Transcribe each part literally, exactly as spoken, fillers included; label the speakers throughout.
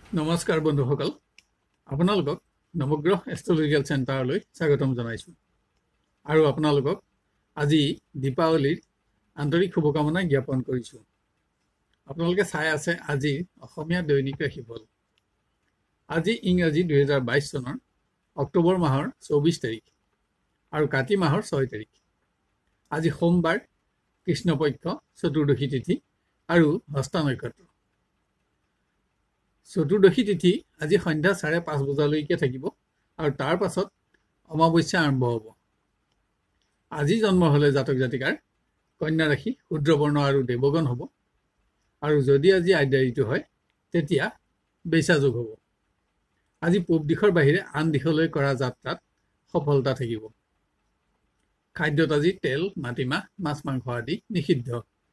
Speaker 1: নমস্কাৰ বন্ধুসকল, আপোনালোকক নৱগ্ৰহ এষ্ট্ৰলজিকেল চেণ্টাৰলৈ স্বাগতম জনাইছোঁ আৰু আপোনালোকক আজি দীপাৱলীৰ আন্তৰিক শুভকামনা জ্ঞাপন কৰিছোঁ। আপোনালোকে চাই আছে আজিৰ অসমীয়া দৈনিক ৰাশিফল। আজি ইংৰাজী দুহেজাৰ বাইছ চনৰ অক্টোবৰ মাহৰ চৌবিছ তাৰিখ আৰু কাতি মাহৰ ছয় তাৰিখ। আজি সোমবাৰ, কৃষ্ণপক্ষ চতুৰ্দশী তিথি আৰু হস্তা নক্ষত্ৰ। চতুৰ্দশী তিথি আজি সন্ধ্যা চাৰে পাঁচ বজালৈকে থাকিব আৰু তাৰ পাছত অমাৱস্যা আৰম্ভ হ'ব। আজি জন্ম হ'লে জাতক জাতিকাৰ কন্যা ৰাশি, শূদ্ৰবৰ্ণ আৰু দেৱগণ হ'ব। আৰু যদি আজি আদ্যায়িত হয় তেতিয়া বেচা যোগ হ'ব। আজি পূব দিশৰ বাহিৰে আন দিশলৈ কৰা যাত্ৰাত সফলতা থাকিব। খাদ্যত আজি তেল, মাটিমাহ, মাছ মাংস আদি নিষিদ্ধ।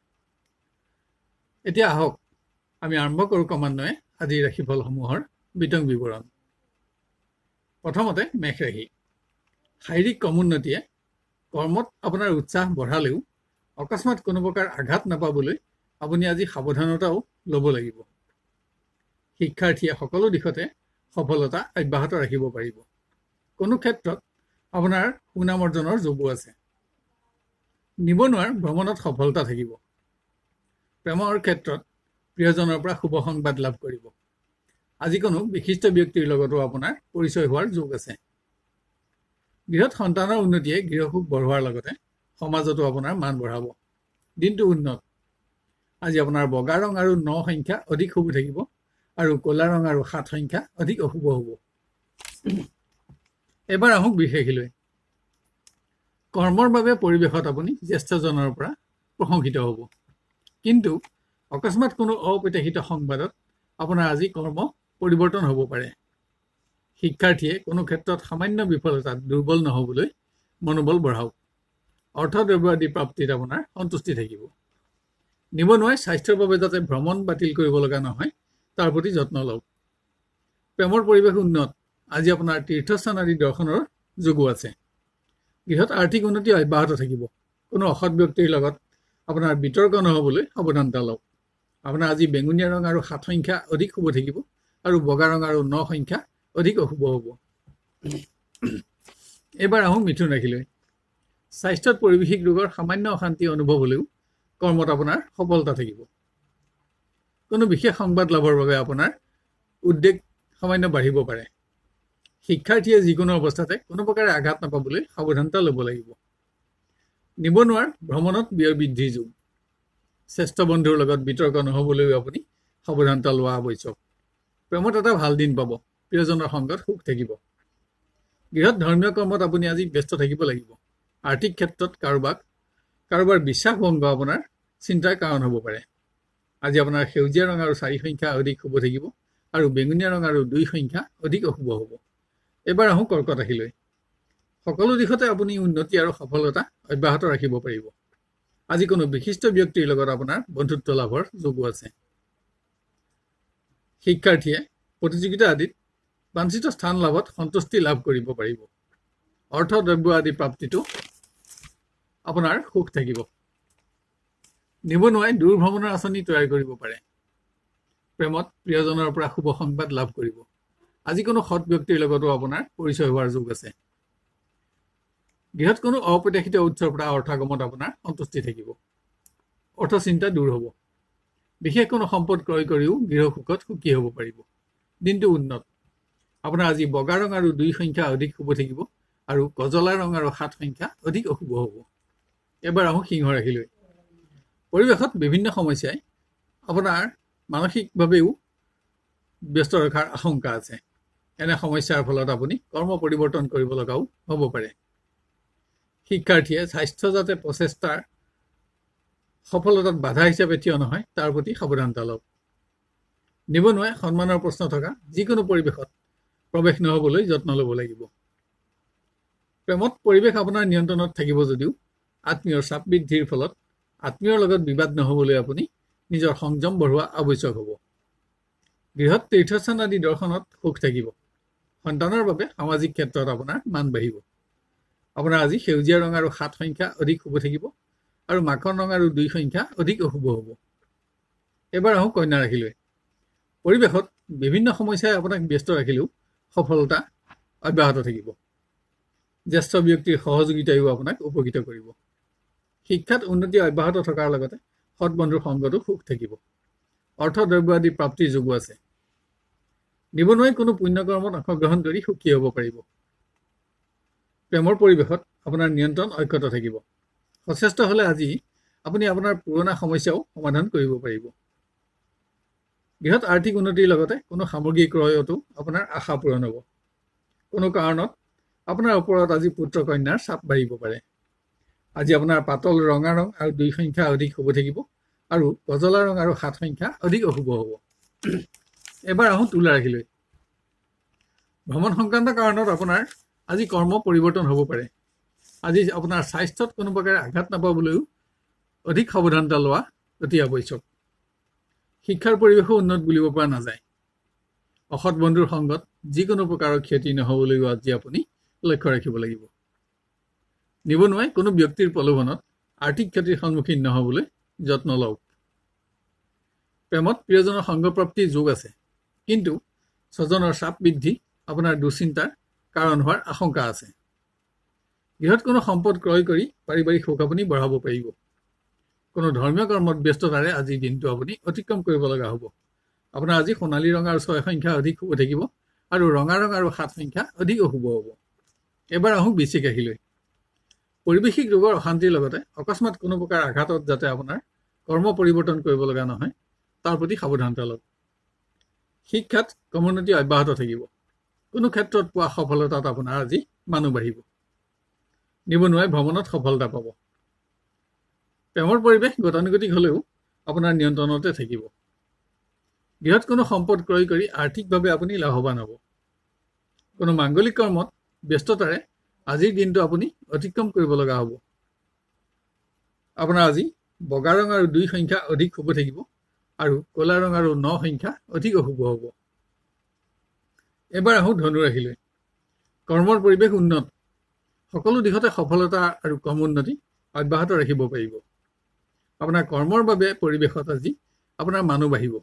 Speaker 1: এতিয়া আহক আমি আৰম্ভ কৰোঁ ক্ৰমান্বয়ে আজিৰ ৰাশিফলসমূহৰ বিতং বিৱৰণ। প্ৰথমতে মেষ ৰাশি। শাৰীৰিক ক্ৰমোন্নতিয়ে কৰ্মত আপোনাৰ উৎসাহ বঢ়ালেও অকস্মাত কোনো প্ৰকাৰ আঘাত নাপাবলৈ আপুনি আজি সাৱধানতাও ল'ব লাগিব। শিক্ষাৰ্থীয়ে সকলো দিশতে সফলতা অব্যাহত ৰাখিব পাৰিব। কোনো ক্ষেত্ৰত আপোনাৰ সুনাম অৰ্জনৰ যোগো আছে। নিবনুৱাৰ ভ্ৰমণত সফলতা থাকিব। প্ৰেমৰ ক্ষেত্ৰত প্ৰিয়জনৰ পৰা শুভ সংবাদ লাভ কৰিব। আজি কোনো বিশিষ্ট ব্যক্তিৰ লগতো আপোনাৰ পৰিচয় হোৱাৰ যোগ আছে। গৃহত সন্তানৰ উন্নতিয়ে গৃহসুখ বঢ়োৱাৰ লগতে সমাজতো আপোনাৰ মান বঢ়াব। দিনটো উন্নত। আজি আপোনাৰ বগা ৰং আৰু ন সংখ্যা অধিক শুভ থাকিব আৰু ক'লা ৰং আৰু সাত সংখ্যা অধিক অশুভ হ'ব। এবাৰ আহোঁ বিশেষীলৈ। কৰ্মৰ বাবে পৰিৱেশত আপুনি জ্যেষ্ঠজনৰ পৰা প্ৰশংসিত হ'ব, কিন্তু অকস্মাত কোনো অপ্ৰত্যাশিত সংবাদত আপোনাৰ আজি কৰ্ম পৰিৱৰ্তন হ'ব পাৰে। শিক্ষাৰ্থীয়ে কোনো ক্ষেত্ৰত সামান্য বিফলতাত দুৰ্বল নহ'বলৈ মনোবল বঢ়াওক। অৰ্থ দ্ৰব্য আদি প্ৰাপ্তিত আপোনাৰ সন্তুষ্টি থাকিব। নিবনুৱাই স্বাস্থ্যৰ বাবে যাতে ভ্ৰমণ বাতিল কৰিব লগা নহয় তাৰ প্ৰতি যত্ন লওক। প্ৰেমৰ পৰিৱেশ উন্নত। আজি আপোনাৰ তীৰ্থস্থান আদি দৰ্শনৰ যোগো আছে। গৃহত আৰ্থিক উন্নতি অব্যাহত থাকিব। কোনো অসৎ ব্যক্তিৰ লগত আপোনাৰ বিতৰ্ক নহ'বলৈ সাৱধানতা লওক। আপোনাৰ আজি বেঙুনীয়া ৰং আৰু সাত সংখ্যা অধিক শুভ থাকিব আৰু বগা ৰং আৰু ন সংখ্যা অধিক অশুভ হ'ব। এইবাৰ আহোঁ মিথুন ৰাশিলৈ। স্বাস্থ্যত পৰিৱেশিক ৰোগৰ সামান্য অশান্তি অনুভৱ হ'লেও কৰ্মত আপোনাৰ সফলতা থাকিব। কোনো বিশেষ সংবাদ লাভৰ বাবে আপোনাৰ উদ্বেগ সামান্য বাঢ়িব পাৰে। শিক্ষাৰ্থীয়ে যিকোনো অৱস্থাতে কোনো প্ৰকাৰে আঘাত নাপাবলৈ সাৱধানতা ল'ব লাগিব। নিবনুৱাৰ ভ্ৰমণত ব্যয় বৃদ্ধিৰ যোগ। শ্ৰেষ্ঠ বন্ধুৰ লগত বিতৰ্ক নহ'বলৈও আপুনি সাৱধানতা লোৱা আৱশ্যক। প্ৰেমত এটা ভাল দিন পাব। প্ৰিয়জনৰ সংগত সুখ থাকিব। গৃহত ধৰ্মীয় কৰ্মত আপুনি আজি ব্যস্ত থাকিব লাগিব। আৰ্থিক ক্ষেত্ৰত কাৰোবাক কাৰোবাৰ বিশ্বাস ভংগ আপোনাৰ চিন্তাৰ কাৰণ হ'ব পাৰে। আজি আপোনাৰ সেউজীয়া ৰং আৰু চাৰি সংখ্যা অধিক শুভ থাকিব আৰু বেঙুনীয়া ৰং আৰু দুই সংখ্যা অধিক অশুভ হ'ব। এবাৰ আহোঁ কৰ্কট ৰাশিলৈ। সকলো দিশতে আপুনি উন্নতি আৰু সফলতা অব্যাহত ৰাখিব পাৰিব। আজি কোনো বিশিষ্ট ব্যক্তিৰ লগত আপোনাৰ বন্ধুত্ব লাভৰ যোগো আছে। শিক্ষাৰ্থীয়ে প্ৰতিযোগিতা আদিত বাঞ্ছিত স্থান লাভত সন্তুষ্টি লাভ কৰিব পাৰিব। অৰ্থ দ্ৰব্য আদি প্ৰাপ্তিটো আপোনাৰ সুখ থাকিব। নিবনুৱাই দূৰ ভ্ৰমণৰ আঁচনি তৈয়াৰ কৰিব পাৰে। প্ৰেমত প্ৰিয়জনৰ পৰা শুভ সংবাদ লাভ কৰিব। আজি কোনো সৎ ব্যক্তিৰ লগতো আপোনাৰ পৰিচয় হোৱাৰ যোগ আছে। গৃহত কোনো অপ্ৰত্যাশিত উৎসৰ পৰা অৰ্থাগমত আপোনাৰ সন্তুষ্টি থাকিব। অৰ্থ চিন্তা দূৰ হ'ব। বিশেষ কোনো সম্পদ ক্ৰয় কৰিও গৃহ সুখত সুখী হ'ব পাৰিব। দিনটো উন্নত। আপোনাৰ আজি বগা ৰং আৰু দুই সংখ্যা অধিক শুভ থাকিব আৰু কজলা ৰং আৰু সাত সংখ্যা অধিক অশুভ হ'ব। এবাৰ আহোঁ সিংহ ৰাশিলৈ। পৰিৱেশত বিভিন্ন সমস্যাই আপোনাৰ মানসিকভাৱেও ব্যস্ত ৰখাৰ আশংকা আছে। এনে সমস্যাৰ ফলত আপুনি কৰ্ম পৰিৱৰ্তন কৰিব লগাও হ'ব পাৰে। শিক্ষাৰ্থীয়ে স্বাস্থ্য যাতে প্ৰচেষ্টাৰ সফলতাত বাধা হিচাপে থিয় নহয় তাৰ প্ৰতি সাৱধানতা লওক। নিবনুৱাই সন্মানৰ প্ৰশ্ন থকা যিকোনো পৰিৱেশত প্ৰৱেশ নহ'বলৈ যত্ন ল'ব লাগিব। প্ৰেমত পৰিৱেশ আপোনাৰ নিয়ন্ত্ৰণত থাকিব যদিও আত্মীয়ৰ চাপ বৃদ্ধিৰ ফলত আত্মীয়ৰ লগত বিবাদ নহ'বলৈ আপুনি নিজৰ সংযম বঢ়োৱা আৱশ্যক হ'ব। গৃহত তীৰ্থস্থান আদি দৰ্শনত সুখ থাকিব। সন্তানৰ বাবে সামাজিক ক্ষেত্ৰত আপোনাৰ মান বাঢ়িব। আপোনাৰ আজি সেউজীয়া ৰং আৰু সাত সংখ্যা অধিক শুভ থাকিব আৰু মাখন ৰং আৰু দুই সংখ্যা অধিক অশুভ হ'ব। এবাৰ আহোঁ কন্যা ৰাশিলৈ। পৰিৱেশত বিভিন্ন সমস্যাই আপোনাক ব্যস্ত ৰাখিলেও সফলতা অব্যাহত থাকিব। জ্যেষ্ঠ ব্যক্তিৰ সহযোগিতায়ো আপোনাক উপকৃত কৰিব। শিক্ষাত উন্নতি অব্যাহত থকাৰ লগতে সৎ বন্ধুৰ সংগতো সুখ থাকিব। অৰ্থ দ্ৰব্য আদি প্ৰাপ্তিৰ যোগো আছে। নিবনুৱাই কোনো পুণ্যকৰ্মত অংশগ্ৰহণ কৰি সুখী হ'ব পাৰিব। প্ৰেমৰ পৰিৱেশত আপোনাৰ নিয়ন্ত্ৰণ অক্ষত থাকিব। সচেষ্ট হ'লে আজি আপুনি আপোনাৰ পুৰণা সমস্যাও সমাধান কৰিব পাৰিব। বৃহৎ আৰ্থিক উন্নতিৰ লগতে কোনো সামগ্ৰী ক্ৰয়তো আপোনাৰ আশা পূৰণ হ'ব। কোনো কাৰণত আপোনাৰ ওপৰত আজি পুত্ৰ কন্যাৰ চাপ বাঢ়িব পাৰে। আজি আপোনাৰ পাতল ৰঙা ৰং আৰু দুই সংখ্যা অধিক শুভ থাকিব আৰু গজলা ৰং আৰু সাত সংখ্যা অধিক অশুভ হ'ব। এবাৰ আহোঁ তুলা ৰাশিলৈ। ভ্ৰমণ সংক্ৰান্ত কাৰণত আপোনাৰ আজি কৰ্ম পৰিৱৰ্তন হ'ব পাৰে। আজি আপোনাৰ স্বাস্থ্যত কোনো প্ৰকাৰে আঘাত নাপাবলৈও অধিক সাৱধানতা লোৱা অতি আৱশ্যক। শিক্ষাৰ পৰিৱেশো উন্নত বুলিব পৰা নাযায়। অসৎ বন্ধুৰ সংগত যিকোনো প্ৰকাৰৰ ক্ষতি নহ'বলৈও আজি আপুনি লক্ষ্য ৰাখিব লাগিব। নিবনুৱাই কোনো ব্যক্তিৰ প্ৰলোভনত আৰ্থিক ক্ষতিৰ সন্মুখীন নহ'বলৈ যত্ন লওক। প্ৰেমত প্ৰিয়জনৰ সংগপ্ৰাপ্তিৰ যোগ আছে, কিন্তু স্বজনৰ চাপ বৃদ্ধি আপোনাৰ দুশ্চিন্তাৰ কাৰণ হোৱাৰ আশংকা আছে। বৃহৎ কোনো সম্পদ ক্ৰয় কৰি পাৰিবাৰিক সুখ আপুনি বঢ়াব পাৰিব। কোনো ধৰ্মীয় কৰ্মত ব্যস্ততাৰে আজিৰ দিনটো আপুনি অতিক্ৰম কৰিব লগা হ'ব। আপোনাৰ আজি সোণালী ৰং আৰু ছয় সংখ্যা অধিক শুভ থাকিব আৰু ৰঙা ৰং আৰু সাত সংখ্যা অধিক অশুভ হ'ব। এবাৰ আহোঁ বৃশ্চিক ৰাশিলৈ। পৰিৱেশিক ৰোগৰ অশান্তিৰ লগতে অকস্মাত কোনো প্ৰকাৰ আঘাতত যাতে আপোনাৰ কৰ্ম পৰিৱৰ্তন কৰিব লগা নহয় তাৰ প্ৰতি সাৱধানতা লওক। শিক্ষাত ক্ৰমোন্নতি অব্যাহত থাকিব। কোনো ক্ষেত্ৰত পোৱা সফলতাত আপোনাৰ আজি মানুহ বাঢ়িব। নিবনুৱাই ভ্ৰমণত সফলতা পাব। প্ৰেমৰ পৰিৱেশ গতানুগতিক হ'লেও আপোনাৰ নিয়ন্ত্ৰণতে থাকিব। বৃহৎ কোনো সম্পদ ক্ৰয় কৰি আৰ্থিকভাৱে আপুনি লাভৱান হ'ব। কোনো মাংগলিক কৰ্মত ব্যস্ততাৰে আজিৰ দিনটো আপুনি অতিক্ৰম কৰিব লগা হ'ব। আপোনাৰ আজি বগা ৰং আৰু দুই সংখ্যা অধিক শুভ থাকিব আৰু ক'লা ৰং আৰু ন সংখ্যা অধিক অশুভ হ'ব। এবাৰ আহোঁ ধনু ৰাশিলৈ। কৰ্মৰ পৰিৱেশ উন্নত। সকলো দিশতে সফলতা আৰু কম উন্নতি অব্যাহত ৰাখিব পাৰিব। আপোনাৰ কৰ্মৰ বাবে পৰিৱেশত আজি আপোনাৰ মানুহ বাঢ়িব।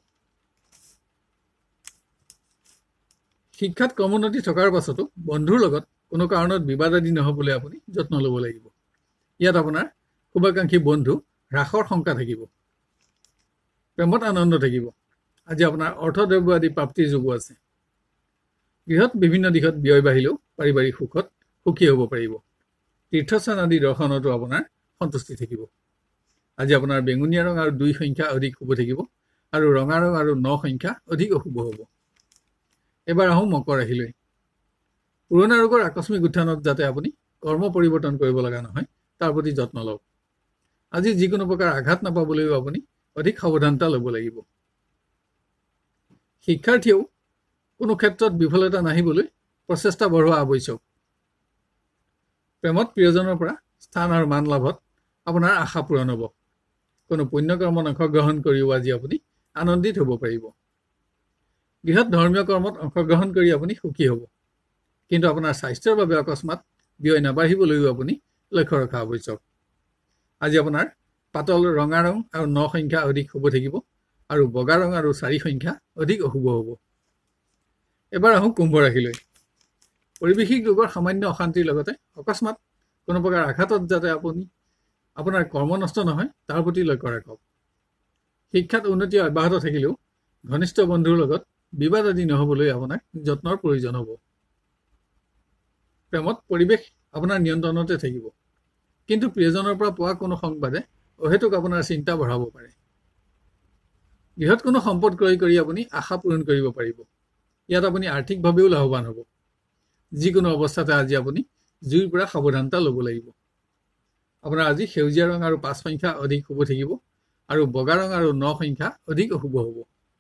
Speaker 1: শিক্ষাত কম উন্নতি থকাৰ পাছতো বন্ধুৰ লগত কোনো কাৰণত বিবাদ আদি নহ'বলৈ আপুনি যত্ন ল'ব লাগিব। ইয়াত আপোনাৰ শুভাকাংক্ষী বন্ধু হ্ৰাসৰ শংকা থাকিব। প্ৰেমত আনন্দ থাকিব। আজি আপোনাৰ অৰ্থ দ্ৰব্য আদি প্ৰাপ্তিৰ যোগো আছে। বৃহৎ বিভিন্ন দিশত ব্যয় বাঢ়িলেও পাৰিবাৰিক সুখত সুখী হ'ব পাৰিব। তীৰ্থস্থান আদি দৰ্শনতো আপোনাৰ সন্তুষ্টি থাকিব। আজি আপোনাৰ বেঙুনীয়া ৰং আৰু দুই সংখ্যা অধিক শুভ থাকিব আৰু ৰঙা ৰং আৰু ন সংখ্যা অধিক অশুভ হ'ব। এবাৰ আহোঁ মকৰ ৰাশিলৈ। পুৰণা ৰোগৰ আকস্মিক উত্থানত যাতে আপুনি কৰ্ম পৰিৱৰ্তন কৰিব লগা নহয় তাৰ প্ৰতি যত্ন লওক। আজি যিকোনো প্ৰকাৰ আঘাত নাপাবলৈও আপুনি অধিক সাৱধানতা ল'ব লাগিব। শিক্ষাৰ্থীয়েও কোনো ক্ষেত্ৰত বিফলতা নাহিবলৈ প্ৰচেষ্টা বঢ়োৱা আৱশ্যক। প্ৰেমত প্ৰিয়জনৰ পৰা স্থান আৰু মান লাভত আপোনাৰ আশা পূৰণ হ'ব। কোনো পুণ্যকৰ্মত অংশগ্ৰহণ কৰিও আজি আপুনি আনন্দিত হ'ব পাৰিব। বৃহৎ ধৰ্মীয় কৰ্মত অংশগ্ৰহণ কৰি আপুনি সুখী হ'ব, কিন্তু আপোনাৰ স্বাস্থ্যৰ বাবে অকস্মাত ব্যয় নাবাঢ়িবলৈও আপুনি লক্ষ্য ৰখা আৱশ্যক। আজি আপোনাৰ পাতল ৰঙা ৰং আৰু ন সংখ্যা অধিক শুভ থাকিব আৰু বগা ৰং আৰু চাৰি সংখ্যা অধিক অশুভ হ'ব। এবাৰ আহোঁ কুম্ভ ৰাশিলৈ। পৰিৱেশিক ৰোগৰ সামান্য অশান্তিৰ লগতে অকস্মাত কোনো প্ৰকাৰ আঘাতত যাতে আপুনি আপোনাৰ কৰ্ম নষ্ট নহয় তাৰ প্ৰতি লক্ষ্য ৰাখক। শিক্ষাত উন্নতি অব্যাহত থাকিলেও ঘনিষ্ঠ বন্ধুৰ লগত বিবাদ আদি নহ'বলৈ আপোনাক যত্নৰ প্ৰয়োজন হ'ব। প্ৰেমত পৰিৱেশ আপোনাৰ নিয়ন্ত্ৰণতে থাকিব, কিন্তু প্ৰিয়জনৰ পৰা পোৱা কোনো সংবাদে অহেতুক আপোনাৰ চিন্তা বঢ়াব পাৰে। বৃহৎ কোনো সম্পদ ক্ৰয় কৰি আপুনি আশা পূৰণ কৰিব পাৰিব। ইয়াত আপুনি আৰ্থিকভাৱেও লাভৱান হ'ব। যিকোনো অৱস্থাতে আজি আপুনি জুইৰ পৰা সাৱধানতা ল'ব লাগিব। আপোনাৰ আজি সেউজীয়া ৰং আৰু পাঁচ সংখ্যা অধিক শুভ থাকিব আৰু বগা ৰং আৰু ন সংখ্যা অধিক অশুভ হ'ব।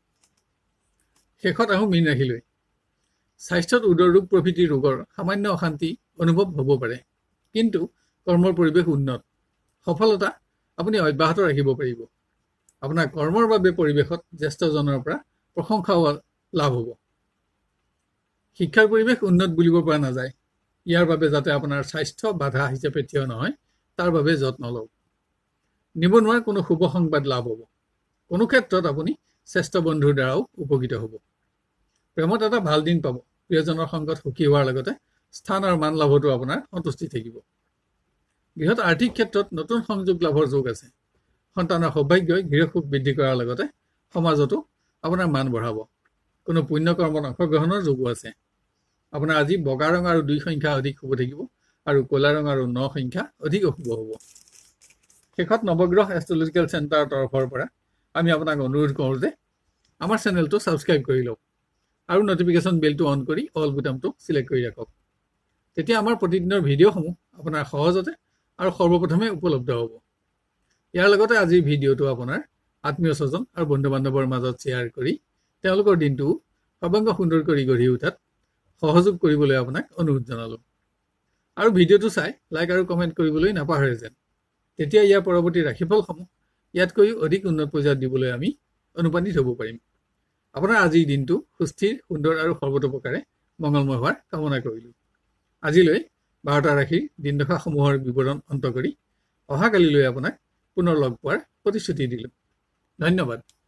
Speaker 1: শেষত আহোঁ মীন ৰাশিলৈ। স্বাস্থ্যত উদৰ ৰোগ প্ৰভৃতিৰ ৰোগৰ সামান্য অশান্তি অনুভৱ হ'ব পাৰে, কিন্তু কৰ্মৰ পৰিৱেশ উন্নত। সফলতা আপুনি অব্যাহত ৰাখিব পাৰিব। আপোনাৰ কৰ্মৰ বাবে পৰিৱেশত জ্যেষ্ঠজনৰ পৰা প্ৰশংসাও লাভ হ'ব। শিক্ষাৰ পৰিৱেশ উন্নত বুলিব পৰা নাযায়। ইয়াৰ বাবে যাতে আপোনাৰ স্বাস্থ্য বাধা হিচাপে থিয় নহয় তাৰ বাবে যত্ন লওক। নিবনুৱাৰ কোনো শুভ সংবাদ লাভ হ'ব। কোনো ক্ষেত্ৰত আপুনি শ্ৰেষ্ঠ বন্ধুৰ দ্বাৰাও উপকৃত হ'ব। প্ৰেমত এটা ভাল দিন পাব। প্ৰিয়জনৰ সংগত সুখী হোৱাৰ লগতে স্থান আৰু মান লাভতো আপোনাৰ সন্তুষ্টি থাকিব। গৃহত আৰ্থিক ক্ষেত্ৰত নতুন সংযোগ লাভৰ যোগ আছে। সন্তানৰ সৌভাগ্যই গৃহ সুখ বৃদ্ধি কৰাৰ লগতে সমাজতো আপোনাৰ মান বঢ়াব। কোনো পুণ্য কৰ্মত অংশগ্ৰহণৰ যোগো আছে। আপোনাৰ আজি বগা ৰং আৰু দুই সংখ্যা অধিক শুভ থাকিব আৰু ক'লা ৰং আৰু ন সংখ্যা অধিক অশুভ হ'ব। শেষত নৱগ্ৰহ এষ্ট্ৰলজিকেল চেণ্টাৰৰ তৰফৰ পৰা আমি আপোনাক অনুৰোধ কৰোঁ যে আমাৰ চেনেলটো ছাবস্ক্ৰাইব কৰি লওক আৰু নটিফিকেশ্যন বেলটো অন কৰি অল বুটামটো চিলেক্ট কৰি ৰাখক। তেতিয়া আমাৰ প্ৰতিদিনৰ ভিডিঅ'সমূহ আপোনাৰ সহজতে আৰু সৰ্বপ্ৰথমে উপলব্ধ হ'ব। ইয়াৰ লগতে আজিৰ ভিডিঅ'টো আপোনাৰ আত্মীয় স্বজন আৰু বন্ধু বান্ধৱৰ মাজত শ্বেয়াৰ কৰি তেওঁলোকৰ দিনটো সৰ্বাংগ সুন্দৰ কৰি গঢ়ি উঠাত সহযোগ কৰিবলৈ আপোনাক অনুৰোধ জনালোঁ। আৰু ভিডিঅ'টো চাই লাইক আৰু কমেণ্ট কৰিবলৈ নাপাহৰে যেন। তেতিয়া ইয়াৰ পৰৱৰ্তী ৰাশিফলসমূহ ইয়াতকৈও অধিক উন্নত পৰ্যায়ত দিবলৈ আমি অনুপ্ৰাণিত হ'ব পাৰিম। আপোনাৰ আজিৰ দিনটো সুস্থিৰ, সুন্দৰ আৰু সৰ্বতোপ্ৰকাৰে মংগলময় হোৱাৰ কামনা কৰিলোঁ। আজিলৈ বাৰটা ৰাশিৰ দিনদশাসমূহৰ বিৱৰণ অন্ত কৰি অহাকালিলৈ আপোনাক পুনৰ লগ পোৱাৰ প্ৰতিশ্ৰুতি দিলোঁ। ধন্যবাদ।